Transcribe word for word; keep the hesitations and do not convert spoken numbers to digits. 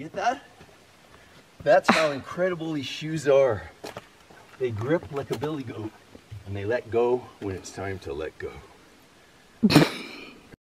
get that? That's how incredible these shoes are. They grip like a billy goat, and they let go when it's time to let go.